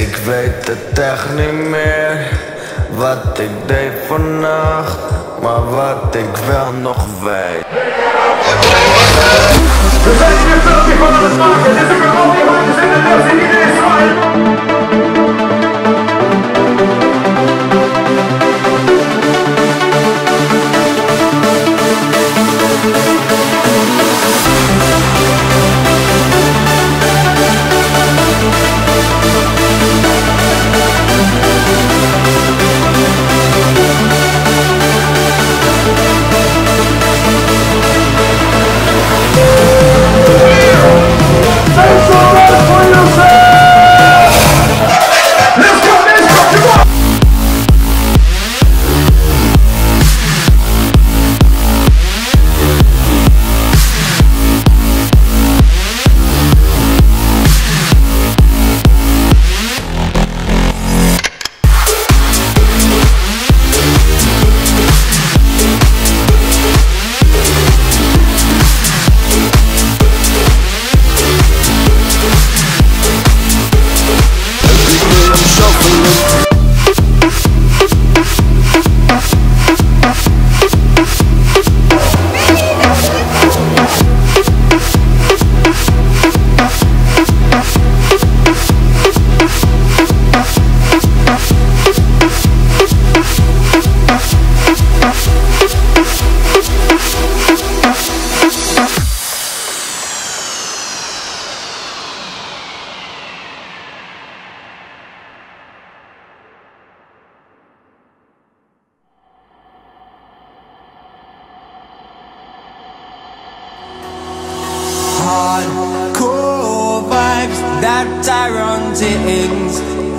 Ik weet het echt niet meer wat ik deed vannacht, maar wat ik wel nog weet. We zijn hier een filmpje van aan het maken. Dit is al die handjes in de lucht en iedereen zwaaien. Hardcore vibes that are on things.